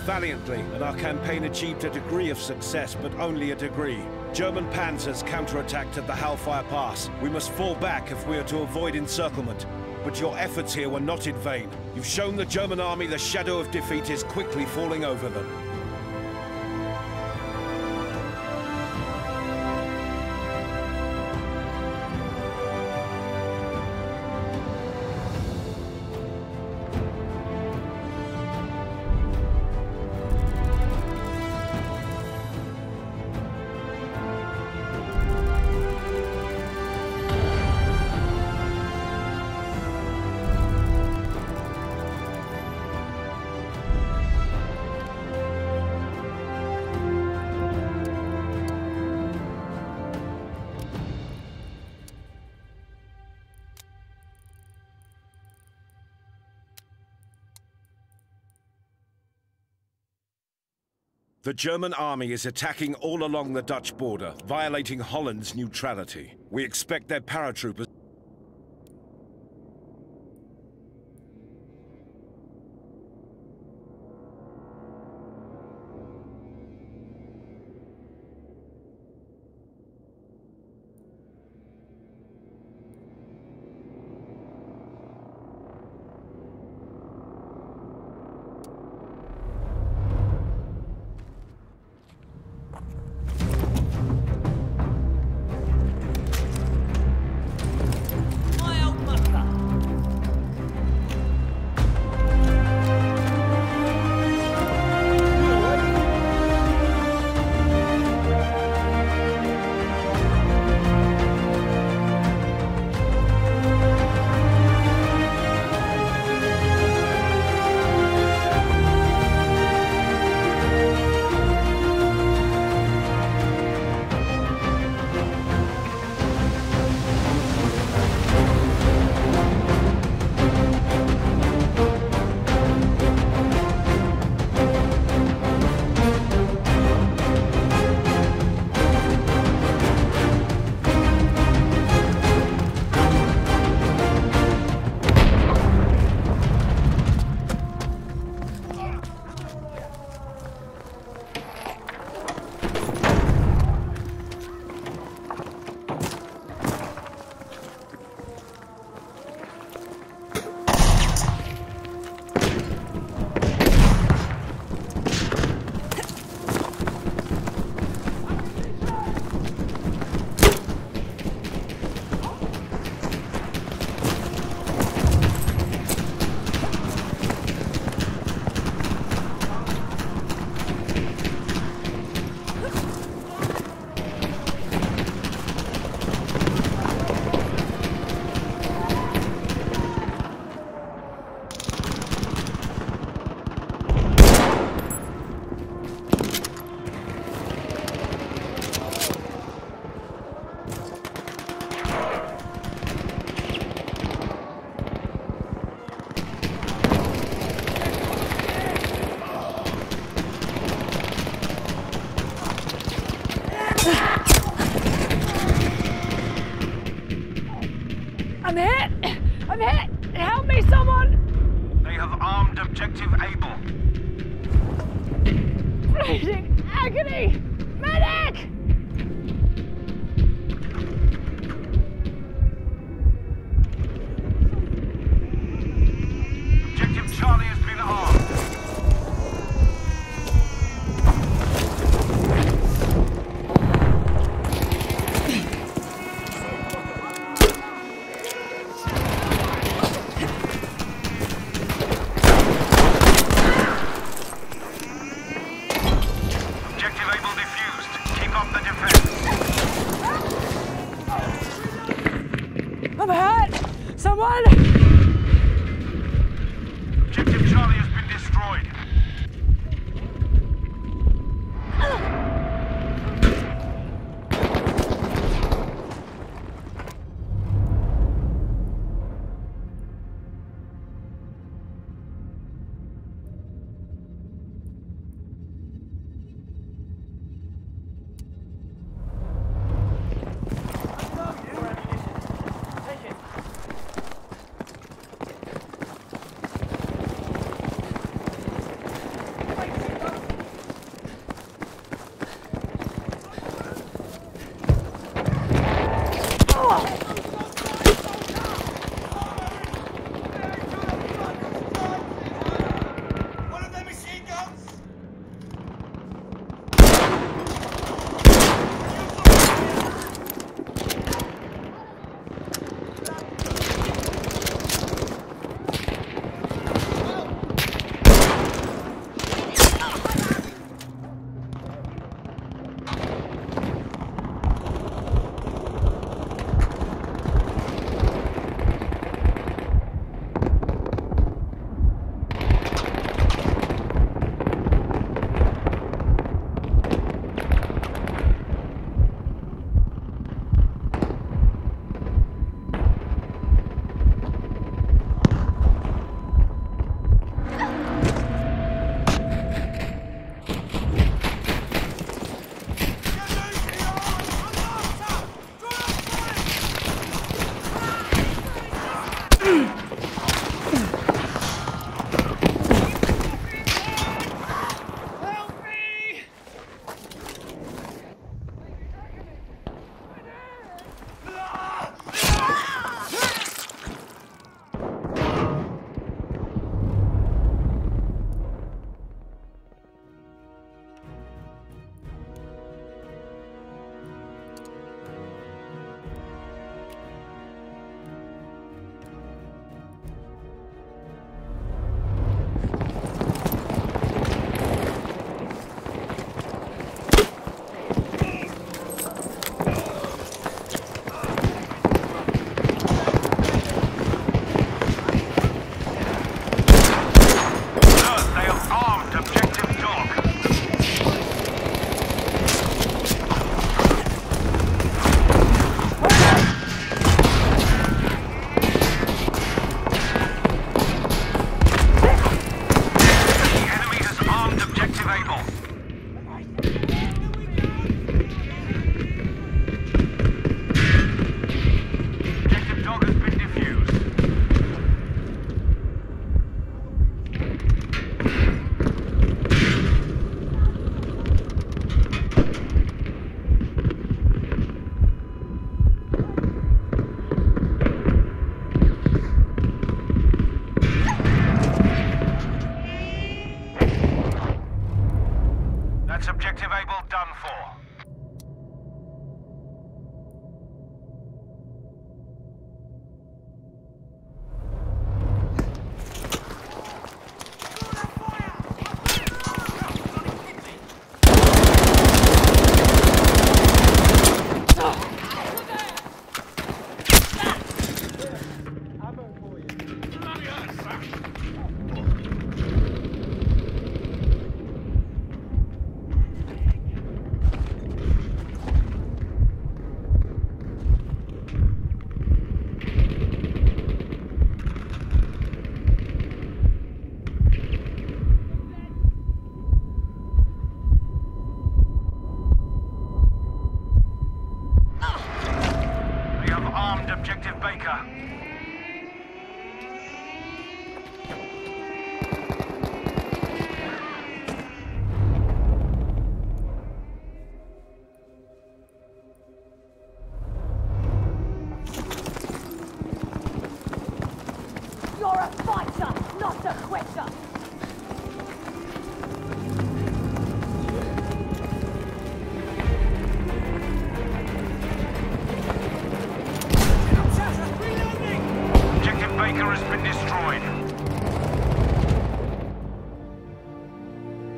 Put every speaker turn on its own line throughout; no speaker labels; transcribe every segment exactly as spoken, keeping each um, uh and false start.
valiantly, and our campaign achieved a degree of success, but only a degree. German panzers counterattacked at the Hellfire Pass. We must fall back if we are to avoid encirclement. But your efforts here were not in vain. You've shown the German army the shadow of defeat is quickly falling over them. The German army is attacking all along the Dutch border, violating Holland's neutrality. We expect their paratroopers...
I'm hit! I'm hit! Help me, someone!
They have armed objective Able.
Bleeding agony! Medic!
Objective Charlie has been armed. Objective Able defused. Keep up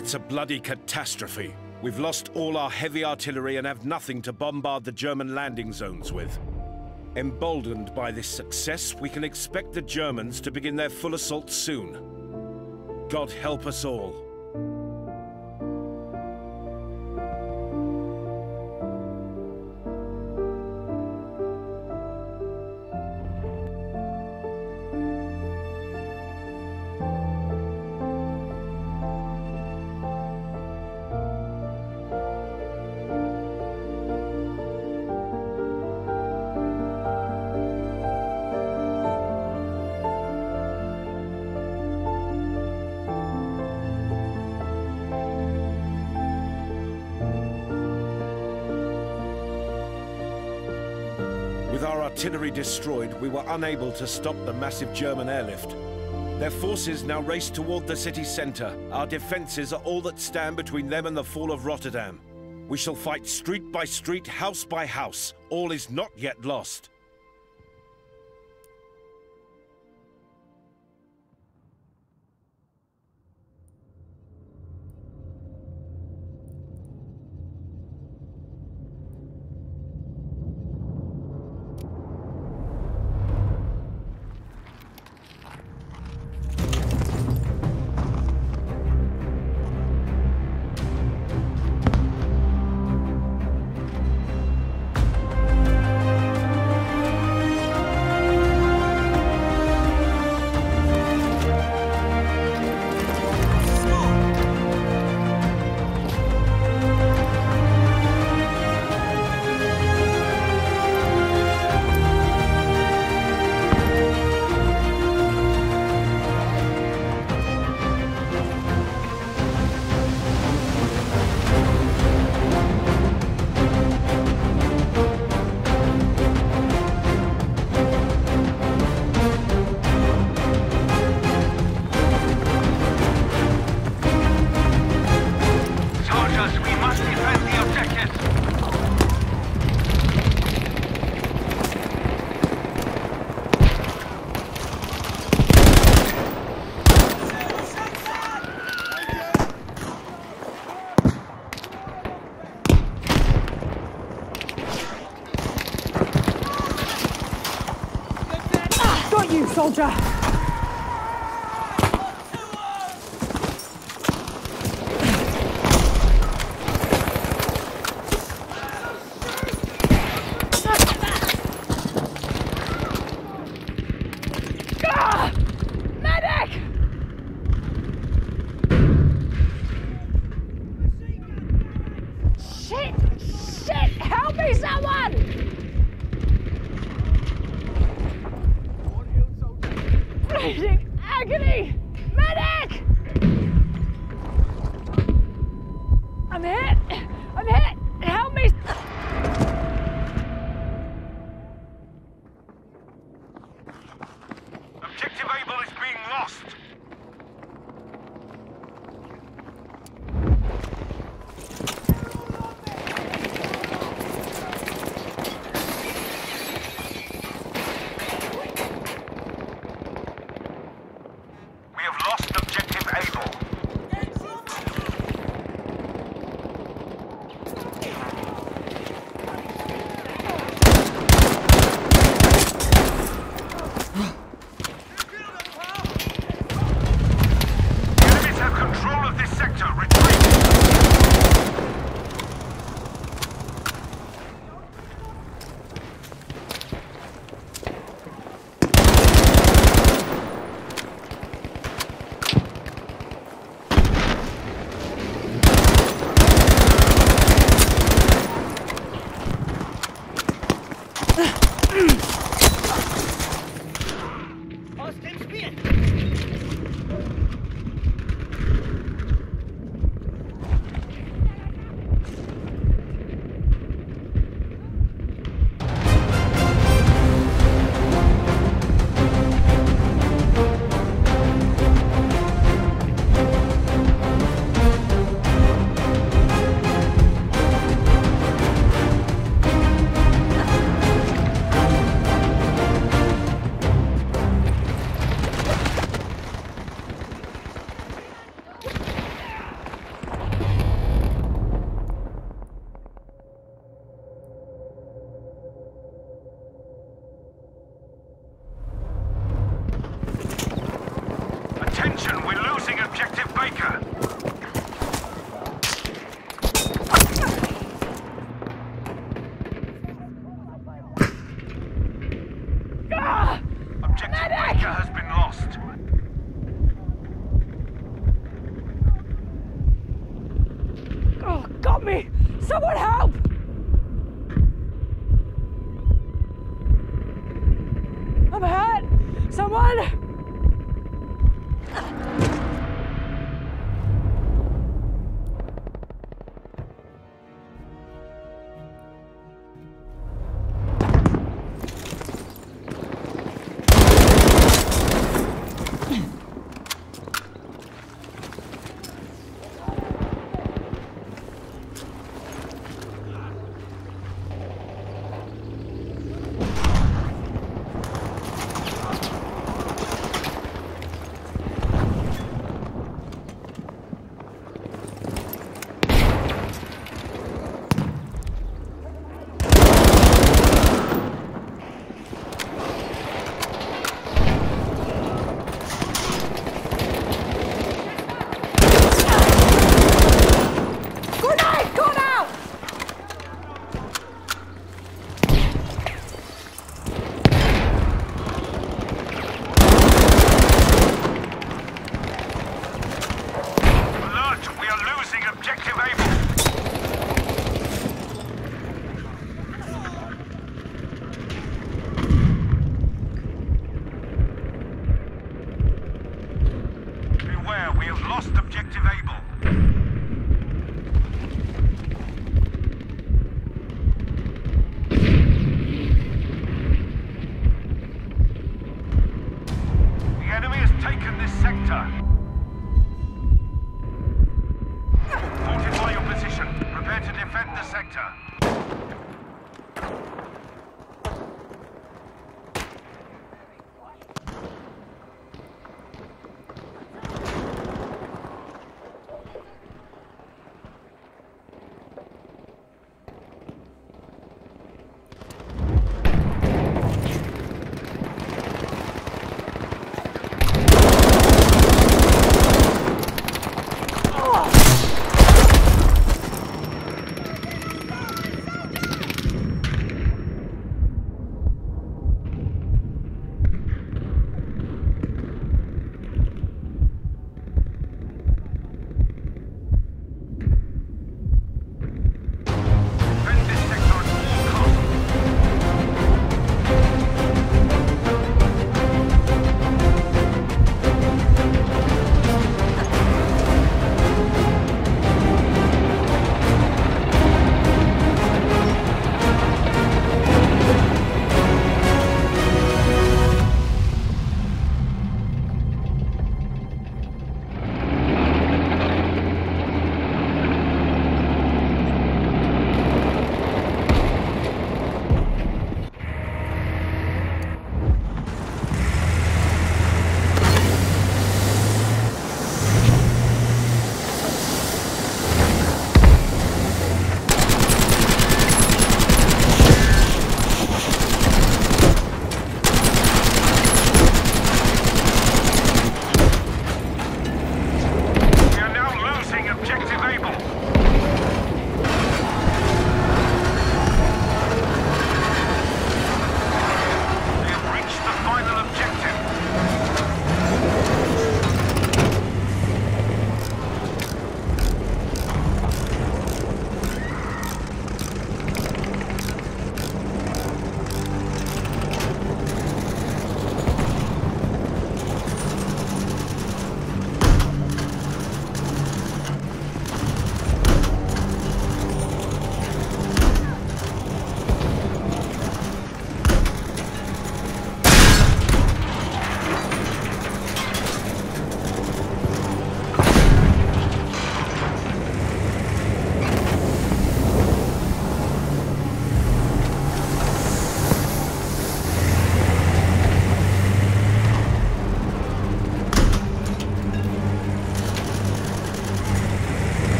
It's a bloody catastrophe. We've lost all our heavy artillery and have nothing to bombard the German landing zones with. Emboldened by this success, we can expect the Germans to begin their full assault soon. God help us all. With our artillery destroyed, we were unable to stop the massive German airlift. Their forces now race toward the city centre. Our defences are all that stand between them and the fall of Rotterdam. We shall fight street by street, house by house. All is not yet lost.
You, soldier!
Ah! Medic! Shit! Shit! Help me, someone!
losing objective Baker.
Ah!
Objective
Medic!
Baker has been lost.
Oh, got me! Someone help! I'm hurt! Someone!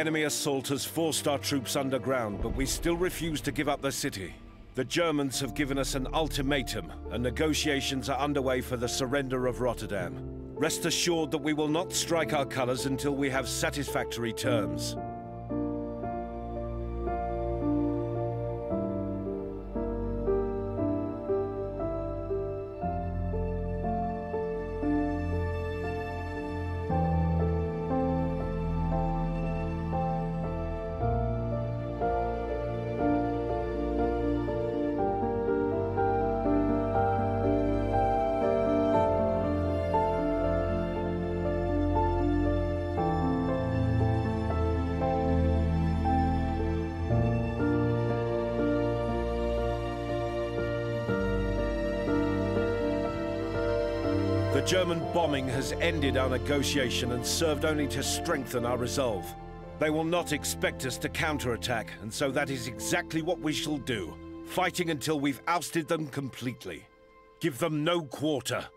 enemy assault has forced our troops underground, but we still refuse to give up the city. The Germans have given us an ultimatum, and negotiations are underway for the surrender of Rotterdam. Rest assured that we will not strike our colors until we have satisfactory terms. The German bombing has ended our negotiation and served only to strengthen our resolve. They will not expect us to counterattack, and so that is exactly what we shall do, fighting until we've ousted them completely. Give them no quarter.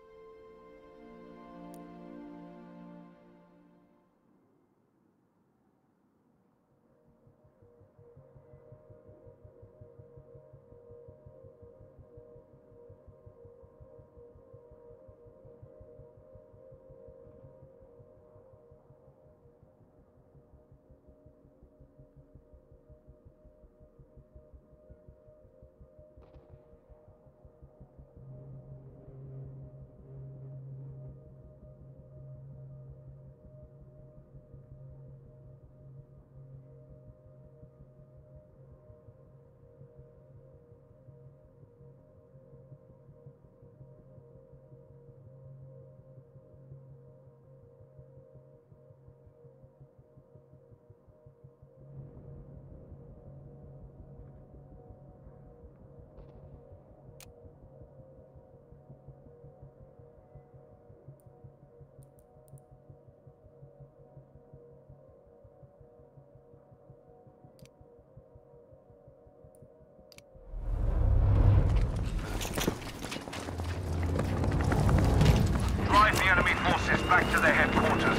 Back to their headquarters.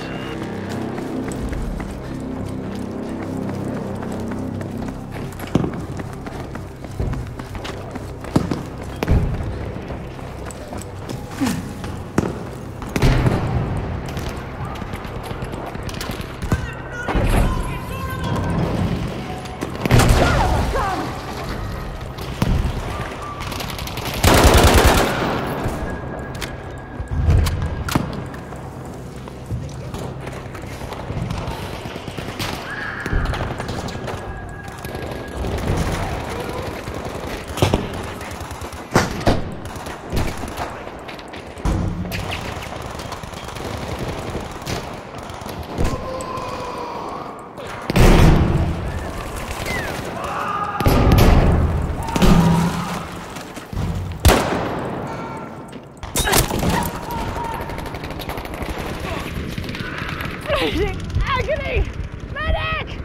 Agony! Medic!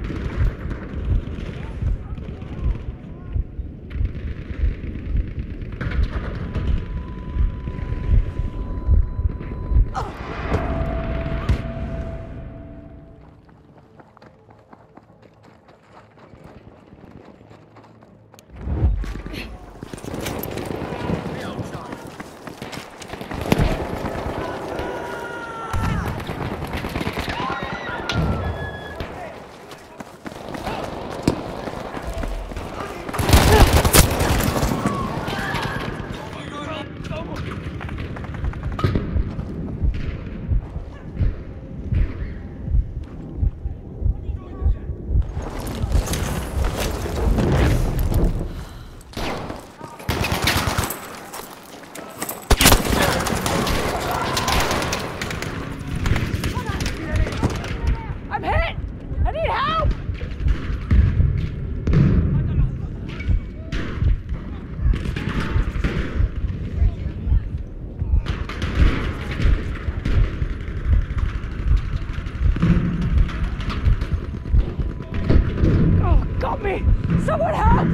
Someone help!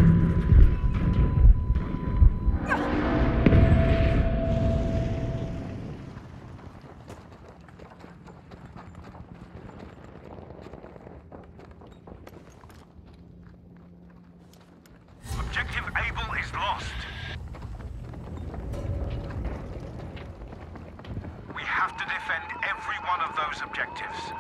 Objective Able is lost. We have to defend every one of those objectives.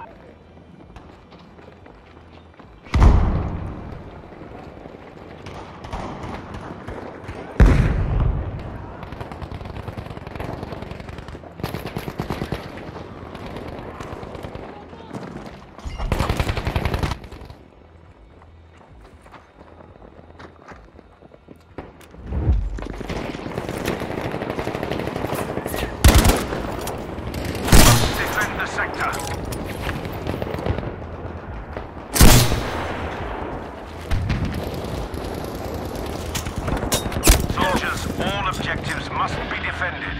Objectives must be defended.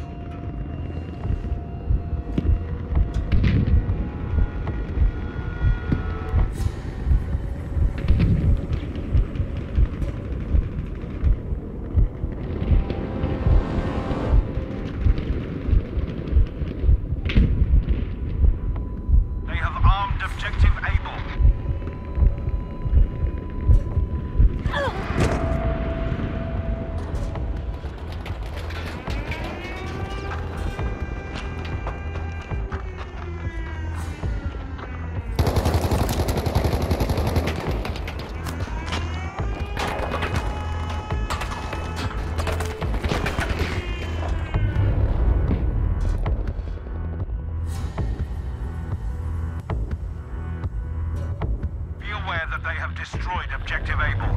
They have armed Objective Able. That they have destroyed Objective Able.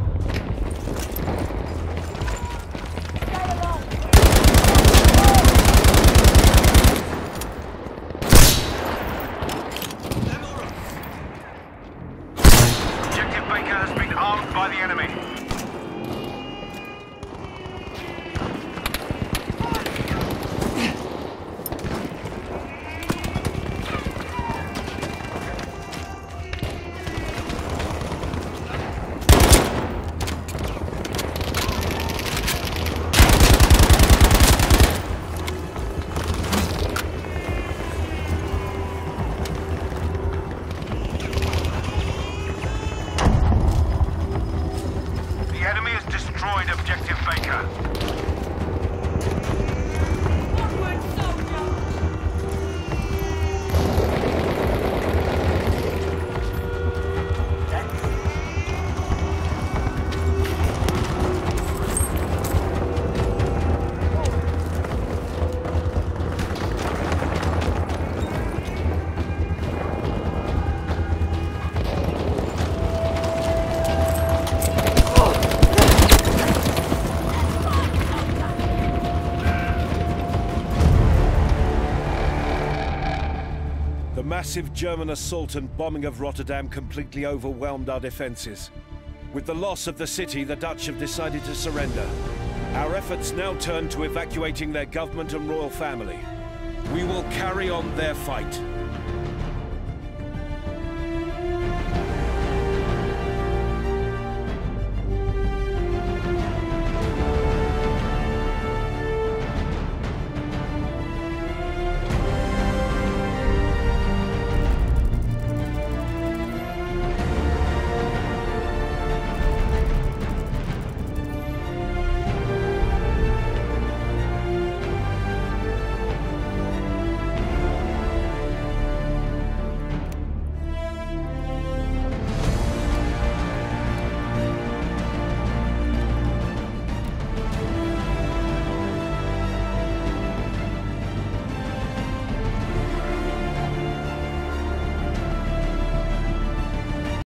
Objective Baker has been armed by the enemy. Objective Baker.
The massive German assault and bombing of Rotterdam completely overwhelmed our defenses. With the loss of the city, the Dutch have decided to surrender. Our efforts now turn to evacuating their government and royal family. We will carry on their fight.